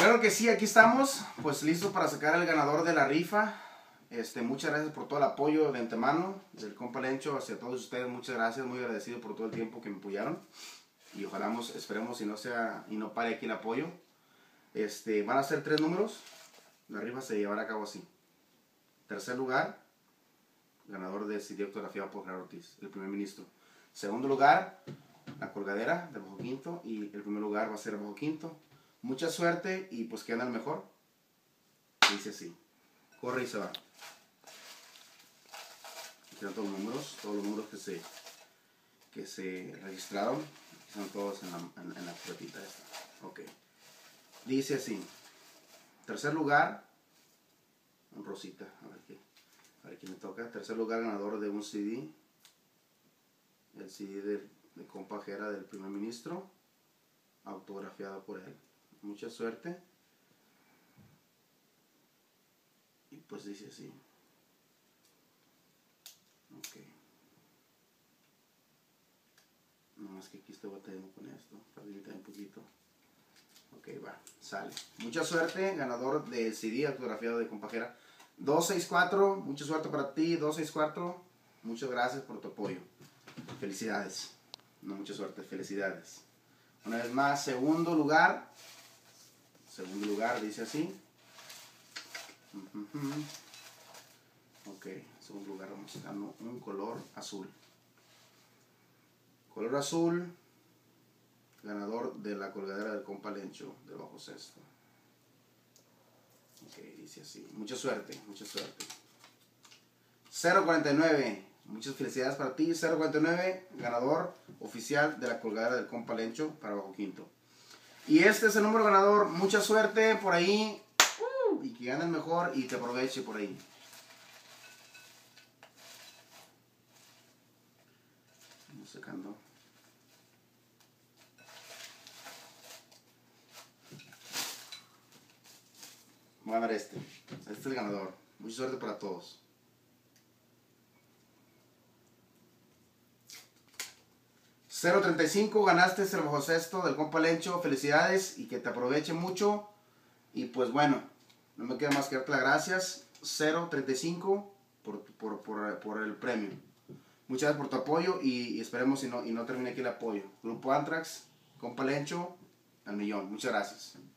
Claro que sí, aquí estamos, pues listos para sacar el ganador de la rifa. Muchas gracias por todo el apoyo de antemano del compa Lencho hacia todos ustedes. Muchas gracias, muy agradecido por todo el tiempo que me apoyaron. Y ojalá, esperemos y no pare aquí el apoyo. Van a ser 3 números. La rifa se llevará a cabo así. Tercer lugar, ganador de CD autografiado por Gerardo Ortiz, el primer ministro. Segundo lugar, la colgadera del bajo quinto. Y el primer lugar va a ser el bajo quinto. Mucha suerte y pues que anda el mejor. Dice así. Corre y se va. Aquí están todos los números que se registraron. Aquí están todos en la pelotita esta. Ok. Dice así. Tercer lugar. Un rosita. A ver quién me toca. Tercer lugar, ganador de un CD. El CD de compa Jera del primer ministro. Autografiado por él. Mucha suerte. Y pues dice así. Ok. Nomás que aquí estoy batallando con esto. Para limitar un poquito. Ok, va. Sale. Mucha suerte. Ganador del CD autografiado de compa Jera. 264. Mucha suerte para ti. 264. Muchas gracias por tu apoyo. Felicidades. No, mucha suerte. Felicidades. Una vez más, segundo lugar. Segundo lugar, dice así. Ok, segundo lugar vamos sacando un color azul. Color azul, ganador de la colgadera del compa Lencho de bajo sexto. Ok, dice así. Mucha suerte, mucha suerte. 049, muchas felicidades para ti. 049, ganador oficial de la colgadera del compa Lencho para bajo quinto. Y este es el número ganador. Mucha suerte por ahí. Y que ganen mejor y te aproveche por ahí. Vamos sacando. Voy a ver este. Este es el ganador. Mucha suerte para todos. $0.35, ganaste el bajo sexto del compa Lencho. Felicidades y que te aproveche mucho. Y pues bueno, no me queda más que darte las gracias. $0.35 por el premio. Muchas gracias por tu apoyo y esperemos y no termine aquí el apoyo. Grupo Antrax, compa Lencho, al millón. Muchas gracias.